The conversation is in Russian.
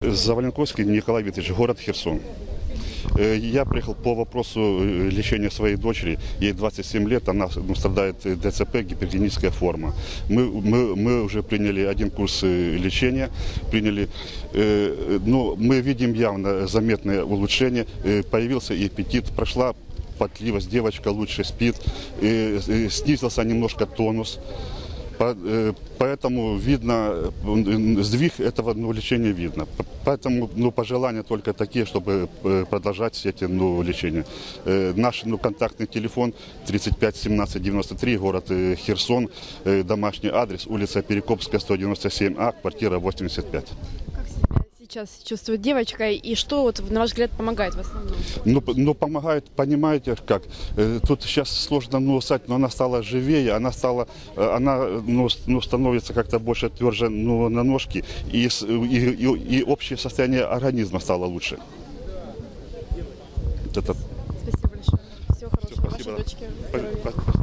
Заваленковский Николай Викторович, город Херсон. Я приехал по вопросу лечения своей дочери. Ей 27 лет, она страдает ДЦП, гипертоническая форма. Мы уже приняли один курс лечения, но мы видим явно заметное улучшение. Появился и аппетит, прошла потливость, девочка лучше спит, снизился немножко тонус. Поэтому видно, сдвиг этого лечения видно. Поэтому пожелания только такие, чтобы продолжать все эти лечения. Наш контактный телефон 35 17 93, город Херсон, домашний адрес, улица Перекопская, 197А, квартира 85. Сейчас чувствует девочка, и что, на ваш взгляд, помогает в основном? Помогает, понимаете, как? Тут сейчас сложно носать, но она стала живее, она становится как-то больше тверже на ножки, и общее состояние организма стало лучше. Спасибо большое. Всего хорошего. Вашей дочке здоровья.